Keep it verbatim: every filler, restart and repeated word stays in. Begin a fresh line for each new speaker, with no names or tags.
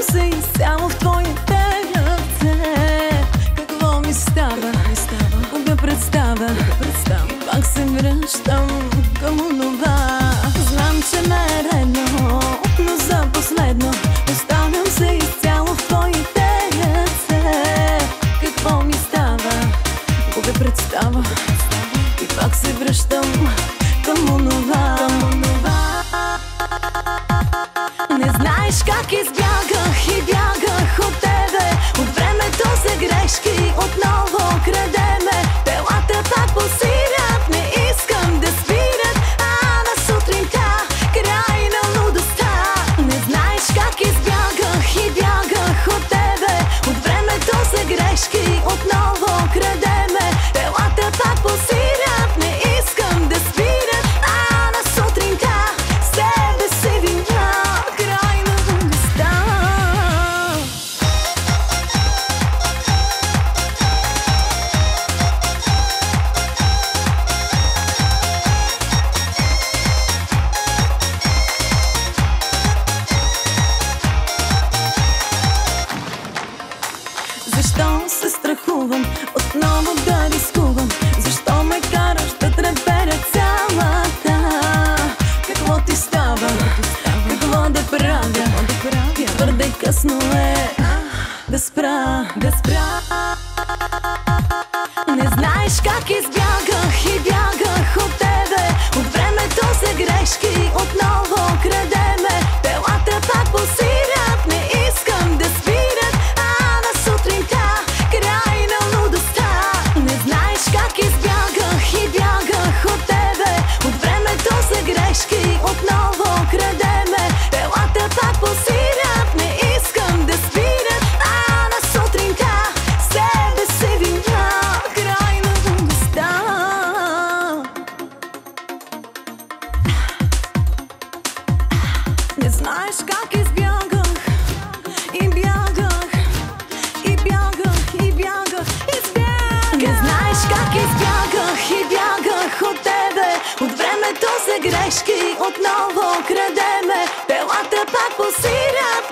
се изцяло в твоите ръце. Какво ми става, кога представя, и пак се връщам към онова. Знам, че не е редно, но за последно оставям се изцяло в твоите ръце. Какво ми става, кога представя, и пак се връщам към онова. Не знаеш как избягах и бягах от тебе, от времето за грешки отново крадеме. Телата пак посират, не искам да спират, а на сутринта край на лудостта. Не знаеш как избягах и бягах от тебе, от времето за грешки отново крадеме. Телата пак посират, не искам да спират, а на сутринта себе си виня край на лудостта. Защо се страхувам отново да рискувам? Защо ме караш да треперя цялата? Какво ти става? Какво да правя? Твърде късно е да спра, да спра. Не знаеш как избягах и бягах от тебе, от времето за грешки отново крадеме. Телата пак посират, не искам да спират, а на сутринта край на лудостта. Не знаеш как избягах и бягах от тебе, от времето за грешки отново крадеме. Телата пак посират, не искам да спират, а на сутринта себе си виня край на лудостта. Не знаеш как избягах и бягах, и бягах, и бягах, избягах. Не знаеш как избягах и бягах от тебе, от времето за грешки отново крадеме. Телата пак посират,